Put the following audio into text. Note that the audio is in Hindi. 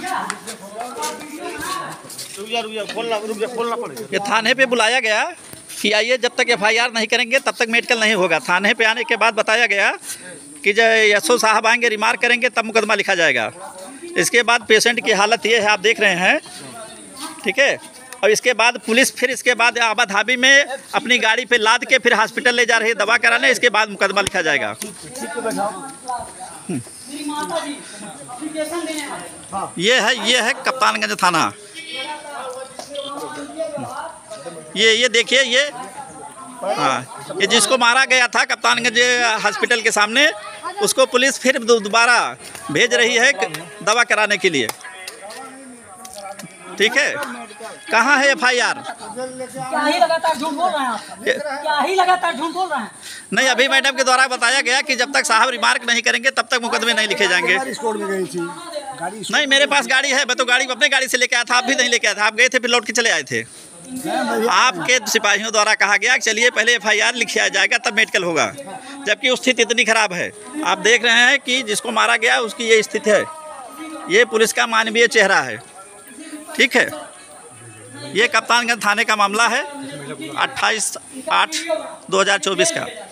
ये थाने पे बुलाया गया कि आइए, जब तक FIR नहीं करेंगे तब तक मेडिकल नहीं होगा। थाने पे आने के बाद बताया गया कि जब SO साहब आएंगे, रिमार्क करेंगे, तब मुकदमा लिखा जाएगा। इसके बाद पेशेंट की हालत ये है, आप देख रहे हैं, ठीक है। और इसके बाद पुलिस फिर इसके बाद आबाधाबी में अपनी गाड़ी पे लाद के फिर हॉस्पिटल ले जा रही है दवा कराने। इसके बाद मुकदमा लिखा जाएगा। ये है कप्तानगंज थाना। ये देखिए, ये जिसको मारा गया था कप्तानगंज हॉस्पिटल के सामने, उसको पुलिस फिर दोबारा भेज रही है दवा कराने के लिए। ठीक है, कहाँ है FIR? क्या ही लगातार झूठ बोल रहे हैं आप? क्या ही लगातार झूठ बोल रहे हैं? नहीं, अभी मैडम के द्वारा बताया गया कि जब तक साहब रिमार्क नहीं करेंगे तब तक मुकदमे नहीं लिखे जाएंगे। नहीं, मेरे पास गाड़ी है, मैं तो गाड़ी अपने गाड़ी से लेके आया था। आप भी नहीं लेके आया था, आप गए थे फिर लौट के चले आए थे। आपके सिपाहियों द्वारा कहा गया कि चलिए पहले FIR लिखा जाएगा तब मेडिकल होगा, जबकि स्थिति इतनी खराब है। आप देख रहे हैं कि जिसको मारा गया उसकी ये स्थिति है। ये पुलिस का मानवीय चेहरा है। ठीक है, ये कप्तानगंज थाने का मामला है 28/8/2024 का।